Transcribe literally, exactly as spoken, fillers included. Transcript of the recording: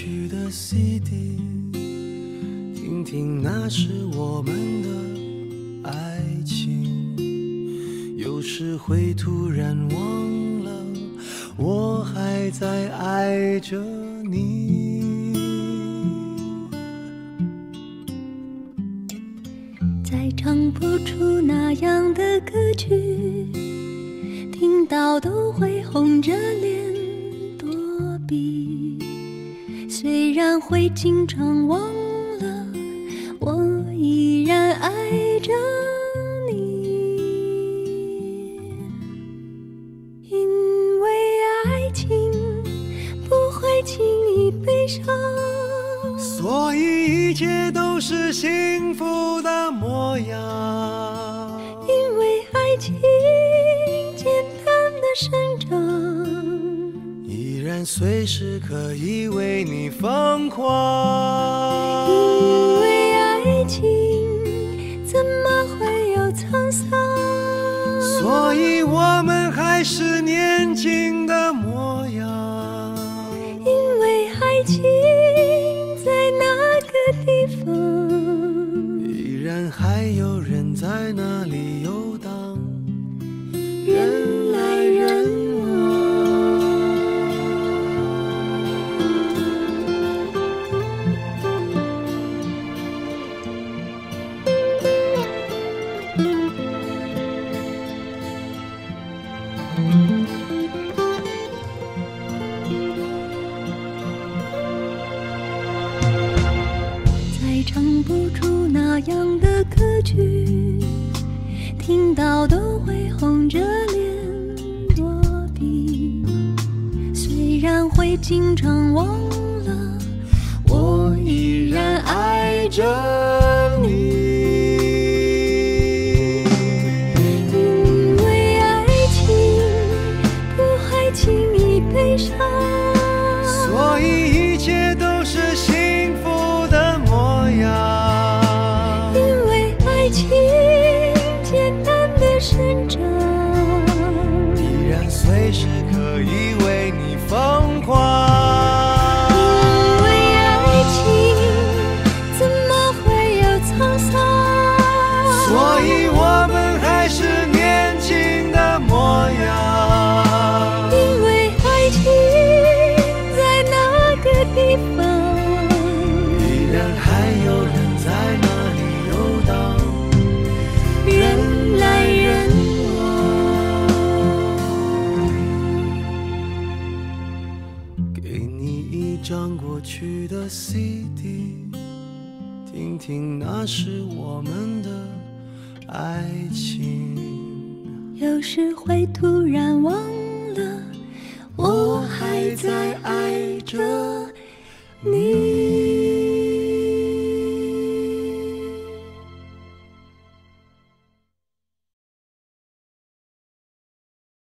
去的 C D， 听听那是我们的爱情。有时会突然忘了，我还在爱着你。 再唱不出那样的歌曲，听到都会红着脸躲避。虽然会经常忘了，我依然爱着你。因为爱情不会轻易悲伤， 所以一切都是幸福的模样。 因为爱情简单的生长， 依然随时可以为你疯狂。 因为爱情怎么会有沧桑， 所以我们还是年轻的模样。 因为爱情在那个地方， 依然还有人在那里游荡，人来人往。 再唱不出那样的歌曲，听到都会红着脸躲避。虽然会经常忘了，我依然爱着你。因为爱情不会轻易悲伤， 所以一切都是幸福的模样。 因为爱情简单的生长， 依然随时可以为你疯狂。 因为爱情怎么会有沧桑， 所以我们还是年轻的模样。 因为爱情在那个地方， 依然还有人在那里游荡， 人来人往。 给你一张过去的 C D， 听听那是我们的爱情。 有时会突然忘